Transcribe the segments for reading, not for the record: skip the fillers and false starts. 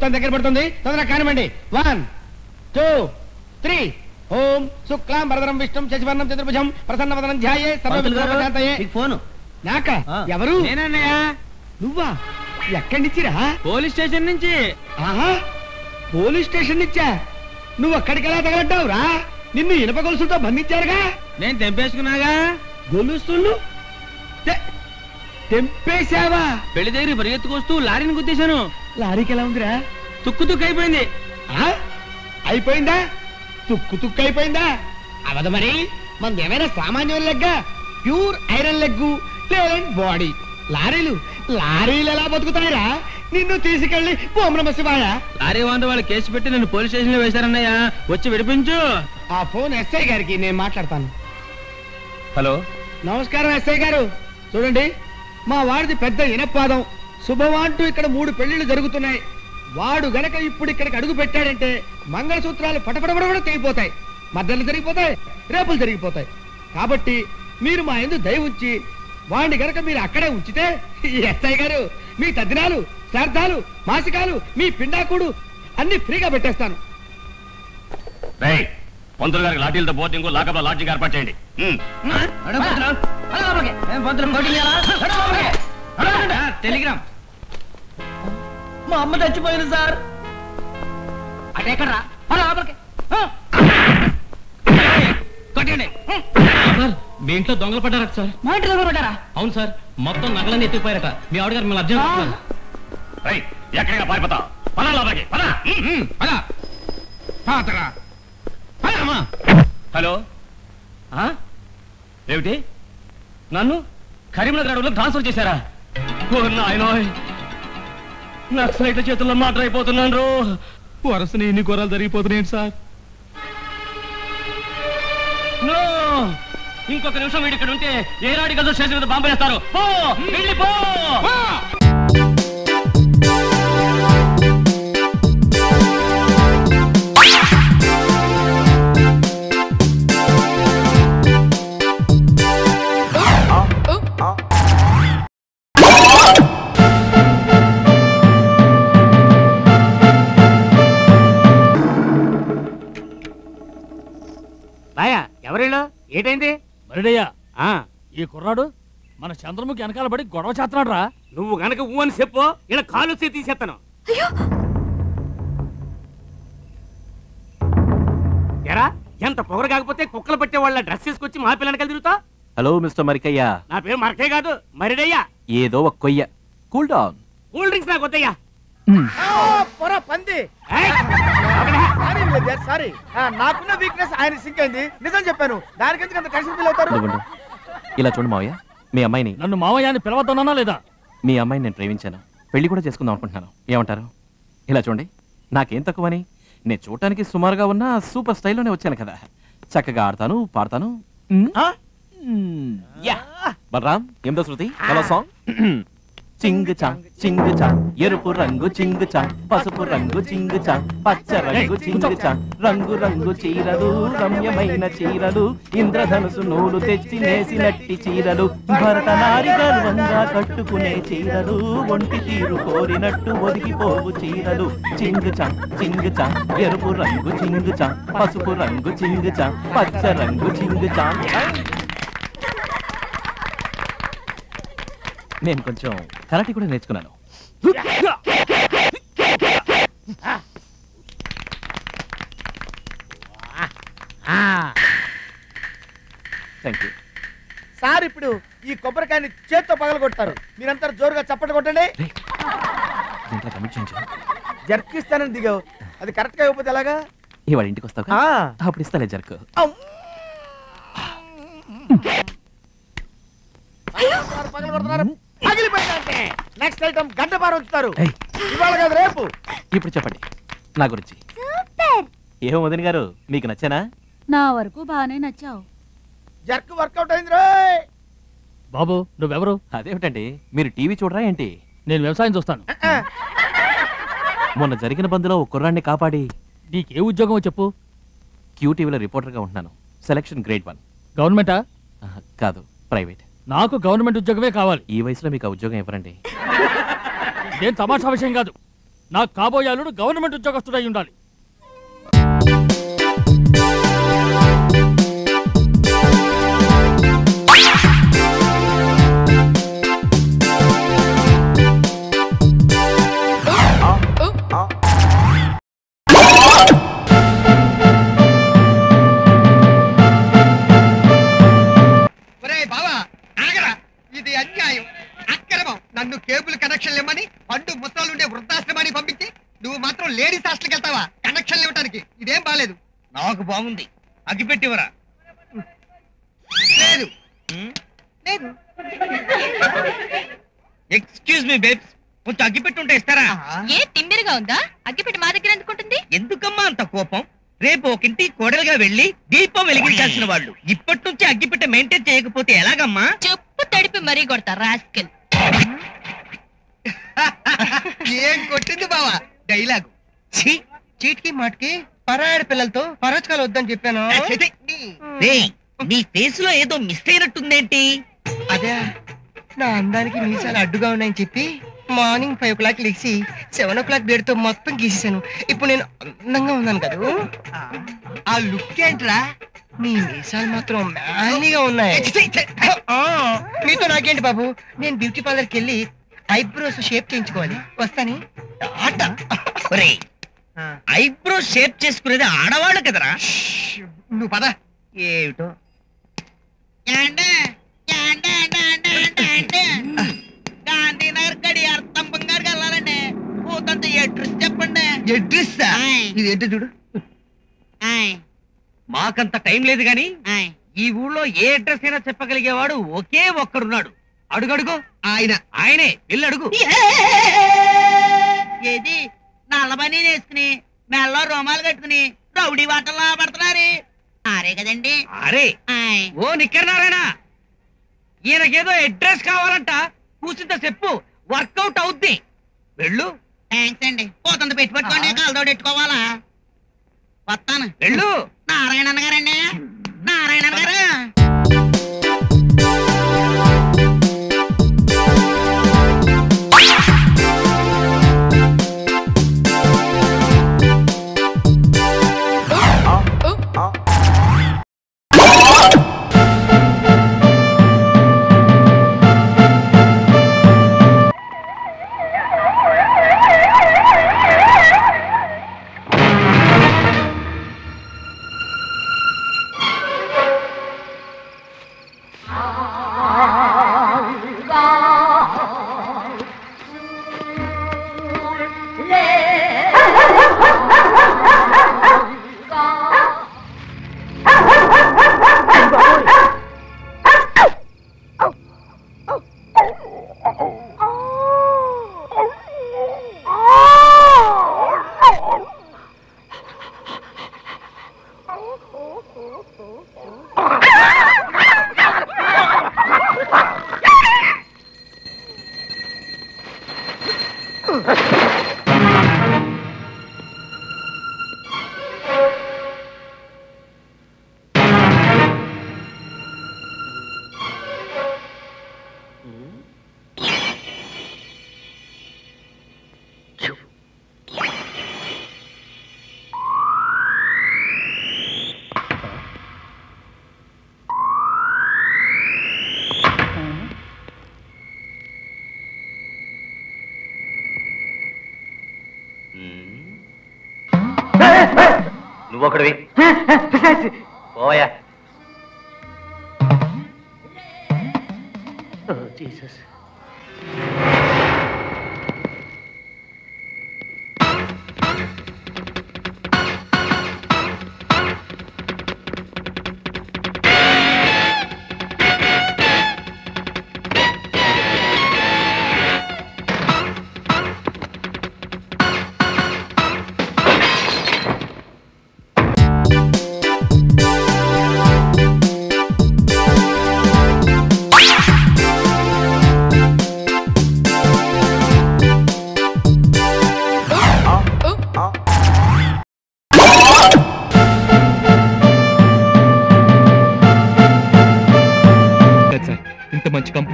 ముహూర్తం దగ్గర పడుతుంది, తొందరగా కానివ్వండి. 1 2 3. ఓం శుక్లాం వరదరం విష్ణుం శశివర్ణం చతుర్భుజం ప్రసన్నవదనం ధ్యాయే సర్వవిఘ్నోపశాంతయే. ఫోను నాక? ఎవరు? నేనన్నయ్య. నువ్వా? ఎక్కడి నుంచిరా? పోలీస్ స్టేషన్ నుంచి. ఆహా, పోలీస్ స్టేషన్ నుంచా? నువ్వు అక్కడికి ఎలా తగలడ్డావురా? నిన్ను ఇనప గొలుసులతో బంధించారుగా. నేను తెంపేసుకున్నాగా. గొలుసులు తెంపేశావా? పెళ్లి దగ్గర పరిగెత్తుకొస్తూ లారీని గుద్దేశాను. లారీకి ఎలా ఉందిరా? తుక్కు తుక్కు అయిపోయింది. అయిపోయిందా? తుక్కు తుక్కు అయిపోయిందా? అవదు మరి. మనదేమైనా సామాన్యుల లెగ్గా? ప్యూర్ ఐరన్ లెగ్గు, లేదంటే బాడీ. లారీలు ఎలా బతుకుతాయిరా? నిన్ను తీసుకెళ్లి ఓం నమః శివాయ. లారీ వాంట వాళ్ళు కేసు పెట్టి నన్ను పోలీస్ స్టేషన్ లో వేశారన్నయ్య. వచ్చి విడిపించు. ఆ ఫోన్ ఎస్ఐ గారికి నేను మాట్లాడతాను. హలో, నమస్కారం ఎస్ఐ గారు. చూడండి, మా వాడిది పెద్ద ఇనపాదం. శుభవాంటూ ఇక్కడ 3 పెళ్లిళ్ళు జరుగుతున్నాయి. వాడు గనక ఇప్పుడు ఇక్కడికి అడుగు పెట్టాడంటే మంగళసూత్రాలు పటపడబడ తెగిపోతాయి, మద్దలు జరిగిపోతాయి, రేపులు జరిగిపోతాయి. కాబట్టి మీరు మా యందు దయ ఉంచి వాడిని గనక మీరు అక్కడే ఉంచితే ఎస్ఐ గారు మీ తద్దినాలు, శ్రాద్ధాలు, మాసికాలు, మీ పిండాకుడు అన్ని ఫ్రీగా పెట్టేస్తాను. పంతులు గారికి లాఠీలతో బోర్డింగ్ లాకప్ లో లాడ్జింగ్ ఏర్పాటు చేయండి. టెలిగ్రామ్. మా అమ్మ చచ్చిపోయింది సార్. అటెక్కడ్రా? కొట్టండి. మీ ఇంట్లో దొంగలు పడ్డారట సార్. మా ఇంటి దొంగలు పడ్డారా? అవును సార్, మొత్తం నగలన్నీ ఎత్తుకుపోయారట. మీ ఆవిడ గారు మిమ్మల్ని అర్జెంట్. ఎక్కడికి పారిపోతా? పదా లోపలికి పదా. హలో, ఏమిటి? నన్ను కరీంనగర్ అడవులకు ట్రాన్స్ఫర్ చేశారా? నక్సలైట్ల చేతుల్లో మాట అయిపోతున్నాను. వరుసని ఎన్ని కూరలు జరిగిపోతున్నాయి సార్. ఇంకొక నిమిషం వీడి ఇక్కడ ఉంటే ఏనాడి గదు స్టేషన్ మీద బాంబు వేస్తారు. వెళ్ళిపో. ఎవరిలో ఏటైంది? మరిడయ్యా, ఈ కుర్రాడు మన చంద్రముఖి వెనకాల పడి గొడవ చేస్తున్నాడు రా. నువ్వు గనక అని చెప్పు, ఇలా కాలు తీసేస్తాను. ఎరా, ఎంత పొగరు కాకపోతే కుక్కలు పట్టే వాళ్ళ డ్రెస్ తీసుకొచ్చి మా పిల్లలకి తిరుగుతా. Hello mister Marikayya. నా పేరు మరకే కాదు, మరిడయ్యా. ఏదో ఒక కొయ్య. Cool down. కూల్ డ్రింక్స్ నాకు వద్దయ్యా. పంది సారీ, నాకున్న వీక్నెస్ ఆయన సింక్ అయింది. నిజం చెప్పాను, దానికి ఎందుకు అంత టెన్షన్ ఫీల్ అవుతారు? ఇలా చూడు మావయ్య, మీ అమ్మాయిని. నన్ను మావయ్య అని పిలవద్దన్నా లేదా? మీ అమ్మాయిని నేను ప్రేమించాను, పెళ్లి కూడా చేసుకుందాం అనుకుంటున్నాను. ఏమంటారు? ఇలా చూడండి, నాకేం తక్కువని. నేను చూడటానికి సుమారుగా ఉన్న సూపర్ స్టైల్లోనే వచ్చాను కదా. చక్కగా ఆడతాను, పాడతాను. బలరాం, ఏందో శృతి హలో సాంగ్. చింగుచా చింగుచా, ఎరుపు రంగు చింగుచా, పసుపు రంగు చింగుచా, పచ్చ రంగు చింగుచా, రంగు రంగు చీరలు, రమ్యమైన చీరలు, ఇంద్రధనుసు నూలు తెచ్చి నేసినట్టి చీరలు, భరతనారి గర్వంగా కట్టుకునే చీరలు, ఒంటి తీరు కోరినట్టు ఒదిగిపోవు చీరలు. చింగుచా చింగుచా, ఎరుపు రంగు చింగుచా, పసుపు రంగు చింగుచా, పచ్చ రంగు చింగుచా. నేను కొంచెం కరాటే కూడా నేర్చుకున్నాను. Thank you sir. ఇప్పుడు ఈ కొబ్బరికాయని చేత్తో పగలగొడతారు. మీరంతా జోరుగా చప్పట్లు కొట్టండి. జర్కిస్తానని దిగావు, అది కరెక్ట్ గా ఇవ్వకపోతే ఎలాగా? ఇవాళ ఇంటికి వస్తావు, అప్పుడు ఇస్తాలే జర్కు. నెక్స్ట్ ఐటమ్ గంట పార ఉంచుతారు. ఇవాళ కాదు, రేపు. ఇప్పుడు చెప్పండి నా గురించి. ఏమో వదిన గారు, మీకు నచ్చానా? నా వరకు బాగానే నచ్చావు. జర్క్ వర్కౌట్ అయింది రే. బాబు నువ్వెవరు? అదేమిటండి, మీరు టీవీ చూడరా ఏంటి? నేను వ్యవసాయం చూస్తాను. మొన్న జరిగిన బంద్లో ఒక కుర్రాన్ని కాపాడి. నీకే ఉద్యోగం చెప్పు. క్యూటీవీలో రిపోర్టర్గా ఉంటున్నాను. Selection grade 1. గవర్నమెంటా? కాదు, ప్రైవేట్. నాకు గవర్నమెంట్ ఉద్యోగమే కావాలి. ఈ వయసులో మీకు ఆ ఉద్యోగం ఇవ్వరండి. ఇదేం తమాషా విషయం కాదు. నాకు కాబోయే అల్లుడు గవర్నమెంట్ ఉద్యోగస్తుడై ఉండాలి. నన్ను కేబుల్ కనెక్షన్ ఇవ్వమని పండు ముసలుండే వృద్ధాశ్రమానికి పంపించి నువ్వు మాత్రం లేడీస్ హాస్టల్కి వెళ్తావా కనెక్షన్ ఇవ్వడానికి? ఇదేం బాలేదు. నాకు బాగుంది, అగ్గిపెట్టివరా? లేదు లేదు. ఎక్స్క్యూజ్ మీ బేబ్స్, కొంచెం అగ్గిపెట్టి ఉంటే ఇస్తారా? ఏ తిమ్మిరిగా ఉందా? అగ్గిపెట్టి మా దగ్గర ఎందుకుంటుంది? ఎందుకమ్మా అంత కోపం? రేపు ఒకింటి కోడలుగా వెళ్లి దీపం వెలిగించాల్సిన వాళ్ళు ఇప్పటి నుంచి అగ్గిపెట్టె మెయింటైన్ చేయకపోతే ఎలాగమ్మా? చెప్పు తడిపి మరీ కొడతా రాస్కెల్. ఏం కొట్టింది బావా డైలాగు? చీటికి మాటికి పరాయడ పిల్లలతో పరాచకాలు వద్దని చెప్పాను. నీ ఫేస్ లో ఏదో మిస్ అయినట్టుందేంటి? అదే నా అందానికి మీసాలు అడ్డుగా ఉన్నాయని చెప్పి మార్నింగ్ 5 o'clock లేచి 7 o'clock బ్లేడ్తో మొత్తం గీసేసాను. ఇప్పుడు నేను అందంగా ఉన్నాను కదా. ఆ లుక్ ఏంట్రా? నీ మీసాలు మాత్రం మ్యాలీగా ఉన్నాయి. మీతో నాకేంటి బాబు? నేను బ్యూటీ పార్లర్కి వెళ్ళి ఐబ్రోస్ షేప్ చేయించుకోవాలి. వస్తాని ఐబ్రో షేప్ చేసుకునేది ఆడవాళ్ళు కదరా. నువ్వు పద. ఏమిటో గాంధీనగర్ గడి అర్థం బంగారు వెళ్ళాలండి. పోతంత అడ్రస్ చెప్పండి. అడ్రస్ ఇది ఏంటో చూడు. మాకంత టైం లేదు గాని ఈ ఊళ్ళో ఏ అడ్రస్ అయినా చెప్పగలిగేవాడు ఒకే ఒక్కడున్నాడు. అడుగడుగు. ఆయనే వెళ్ళి అడుగు. ఏది నల్లబని వేసుకుని మెల్ల రోమాలు కట్టుకుని రౌడీ వాటల్లా పడుతున్నారు. ఆరే కదండి. అరే ఓ నిక్కర్నారాయణ, ఈయనకేదో అడ్రస్ కావాలంట. కూర్చుంత చెప్పు, వర్కౌట్ అవుద్ది. వెళ్ళు. థ్యాంక్స్ అండి. పోతుంది పెట్టి పట్టుకోండి, కాలుతో పెట్టుకోవాలా? వస్తాను. వెళ్ళు. నారాయణ గారండి, నారాయణ గారు. నువ్వొకడివి పోయా. జీసస్.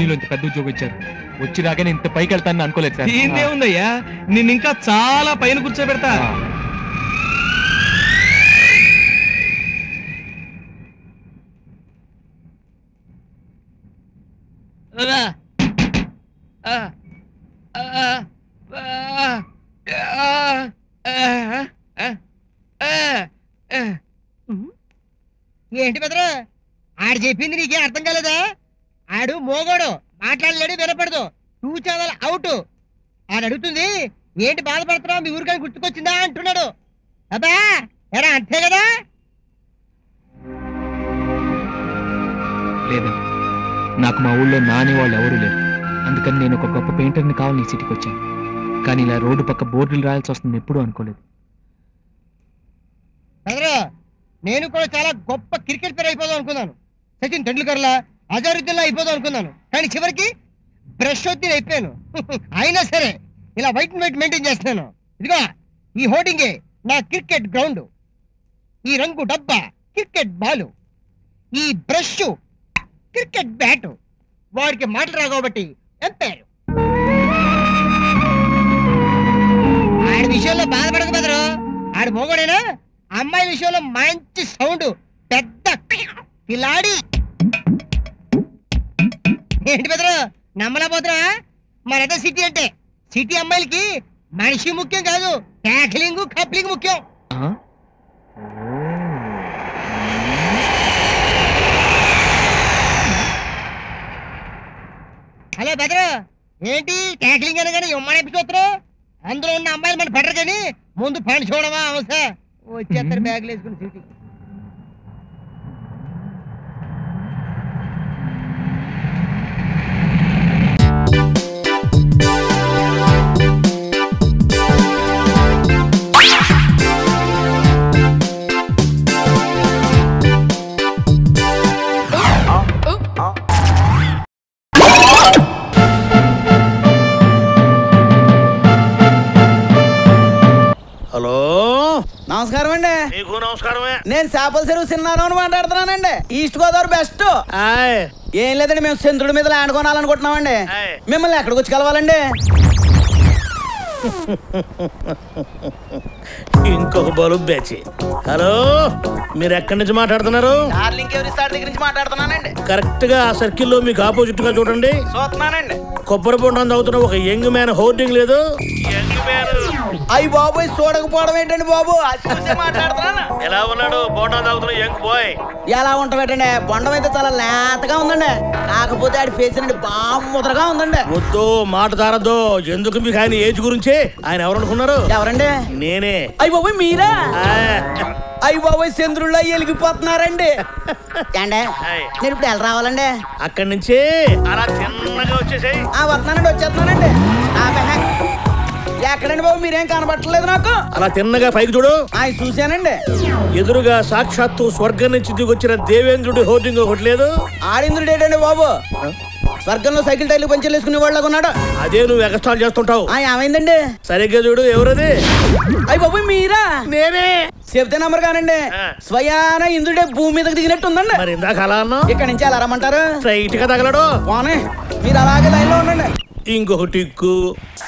కంపెనీలో ఇంత పెద్ద ఉద్యోగం ఇచ్చారు. వచ్చి రాగానే ఇంత పైకి వెళ్తానని అనుకోలేదు సార్. దీన్నే ఉందయ్యా, నిన్ను ఇంకా చాలా పైన కూర్చోబెడతా. ఏంటి బెదరా, ఆడు చెప్పింది నీకేం అర్థం కాలేదా? ఆడు మోగోడు, మాట్లాడలేడు, వినపడదు, 2 ఛానల్ అవుట్. ఆడు అడుగుతుంది ఏంటి బాధపడుతున్నావు, మీ ఊరికని గుర్తుకొచ్చిందా అంటున్నాడు. అబ్బా ఎరా అంతే కదా? లేదండి, నాకు మా ఊళ్ళో నాని వాళ్ళు ఎవరూ లేరు. అందుకని నేను ఒక గొప్ప పెయింటర్ని కావాలి ఈ సిటీకి వచ్చాను. కానీ ఇలా రోడ్డు పక్క బోర్డులు రాయాల్సి వస్తుంది ఎప్పుడూ అనుకోలేదు. బెదరా, నేను కూడా చాలా గొప్ప క్రికెట్ ప్లేయర్ అయిపోదాం అనుకున్నాను. సచిన్ టెండూల్కర్లా, అజరుద్దీన్లా అయిపోదాం అనుకున్నాను. కానీ చివరికి బ్రష్ వద్దని అయిపోయాను. అయినా సరే ఇలా వైట్ అండ్ వైట్ మెయింటైన్ చేస్తున్నాను. ఇదిగో ఈ హోర్డింగే నా క్రికెట్ గ్రౌండ్, ఈ రంగు డబ్బా క్రికెట్ బాలు, ఈ బ్రష్ క్రికెట్ బ్యాటు. వాడికి మాటలు రావు కాబట్టి ఎంపైర్. ఆడి విషయంలో బాధపడక బెదరు, ఆడు మోగోడేనా? అమ్మాయి విషయంలో మంచి సౌండ్, పెద్ద పిల్లాడి. ఏంటి బెదరు నమ్మలేకపోతున్నా? మరదే సిటీ అంటే. సిటీ అమ్మాయిలకి మనిషి ముఖ్యం కాదు, ట్యాక్లింగ్ కప్లింగ్ ముఖ్యం. హలో బెదరు, ఏంటి ట్యాక్లింగ్ అనగానే ఇమ్మనిపిస్తున్నావు? అందులో ఉన్న అమ్మాయిలు మన బెటర్ కానీ ముందు పని చూడవా? అవసా వచ్చేస్తారు బ్యాగులు వేసుకుని సిటీ. హలో, నమస్కారం అండి. నీకు నమస్కారమే. నేను చేపల చెరువు సిన్నారావు మాట్లాడుతున్నానండి, ఈస్ట్ గోదావరి బెస్ట్. ఏం లేదండి, మేము చంద్రుడి మీద ల్యాండ్ కొనాలనుకుంటున్నామండి. మిమ్మల్ని ఎక్కడికి వచ్చి కలవాలండి? ఇంకొక బలుబ్ బ్యాచ్. హలో, మీరు ఎక్కడి నుంచి మాట్లాడుతున్నారు? డార్లింగ్ ఎవరి సార్ దగ్గర నుంచి మాట్లాడుతున్నానండి. కరెక్ట్ గా ఆ సర్కిల్ లో మీకు ఆపోజిట్ గా చూడండి. చూస్తున్నానండి. కొబ్బరి బొండం తాగుతున్న ఒక యంగ్ మ్యాన్ హోర్డింగ్ లేదు. అయ్యి బాబోయ్, చూడకపోవడం ఏంటండి బాబు, అది చూసే మాట్లాడుతున్నాను. ఎలా ఉన్నాడు బొండం తాగుతున్న యంగ్ బాయ్? ఎలా ఉంటామేటండి, బొండం అయితే చాలా లేతగా ఉందండి. కాకపోతే ఆడి ఫేస్ అండి బాగా ముద్రగా ఉందండి. వద్దు, మాట తారద్దు. ఎందుకు మీకు ఆయన ఏజ్ గురించి? ఆయన ఎవరు అనుకున్నారు? ఎవరండి? నేనే. అయ్యి బాబోయ్ మీరా? అయ్యి బాబోయ్, చంద్రుల్లో వెలిగిపోతున్నారండి. ఏండే నేను ఇప్పుడు ఎలా రావాలండి? అక్కడి నుంచి అలా చిన్నగా వచ్చేసాయి. వస్తున్నానండి, వచ్చేస్తున్నానండి. ఎక్కడండి బాబు, మీరేం కనబట్టలేదు నాకు. అలా తిన్నగా పైకి చూడు. చూశానండి. ఎదురుగా సాక్షాత్తు స్వర్గం నుంచి దిగొచ్చిన దేవేంద్రుడి హోర్డింగ్ ఒకటి లేదు. ఆడింద్రుడు ఏంటండి బాబు? స్వర్గంలో సైకిల్ టైర్లు పంచర్లు వేసుకునే వాళ్ళగా ఉన్నాడు. అదే నువ్వు ఎగస్ట్రాల్ చేస్తుంటావు. ఏమైందండి? సరిగ్గా చూడు, ఎవరది? అయ్యి బాబు మీరా? నేనే. చెప్తే నంబర్ కానండి, స్వయాన ఇంద్రుడే భూమి మీదకి దిగినట్టు ఉందండి. మరి ఇందాక అలా అన్నా, ఇక్కడ నుంచి అలా రమ్మంటారు? స్ట్రైట్ గా తగలడు. పోనీ, మీరు అలాగే లైన్ లో ఉండండి. ఇంకొక టిక్కు.